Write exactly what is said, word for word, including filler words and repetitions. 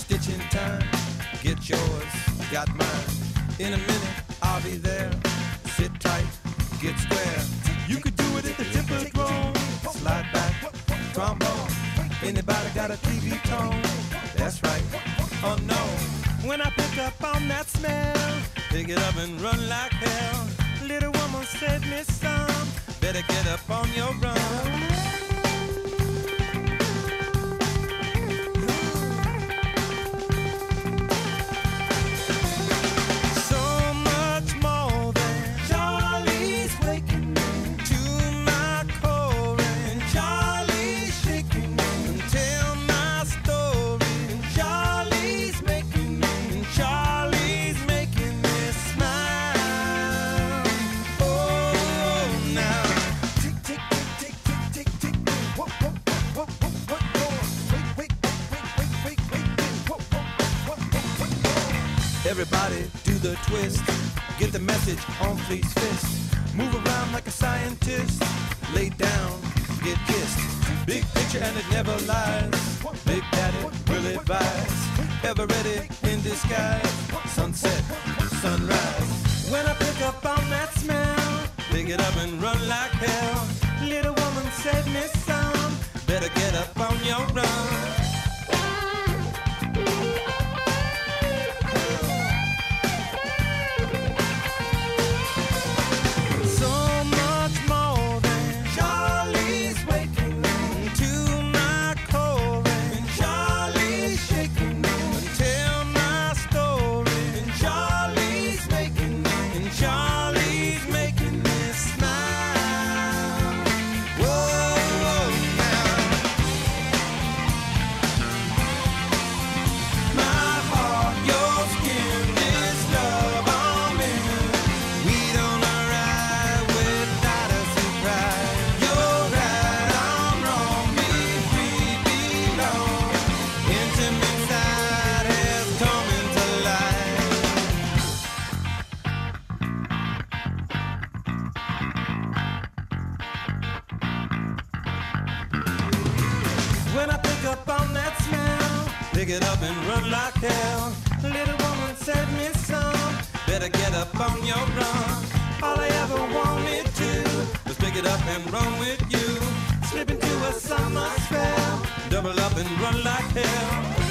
stitching time. Get yours, got mine. In a minute, I'll be there. Sit tight, get square. You could do it at the Tippertron. Slide back, trombone. Anybody got a T V tone? That's right. Oh no. When I pick up on that smell, pick it up and run like hell. Little woman said, Miss Some, better get up on your run. Everybody do the twist. Get the message on Fleet's fist. Move around like a scientist. Lay down, get kissed. Big picture and it never lies. Big Daddy will advise. Ever ready in disguise. Sunset, sunrise. When I pick up on that smell, pick it up and run like hell. Little woman said, Miss Some, better get up on your run. When I pick up on that smell, pick it up and run like hell. Little woman said, Miss Some, better get up on your run. All I ever wanted to was pick it up and run with you. Slip into a summer spell, double up and run like hell.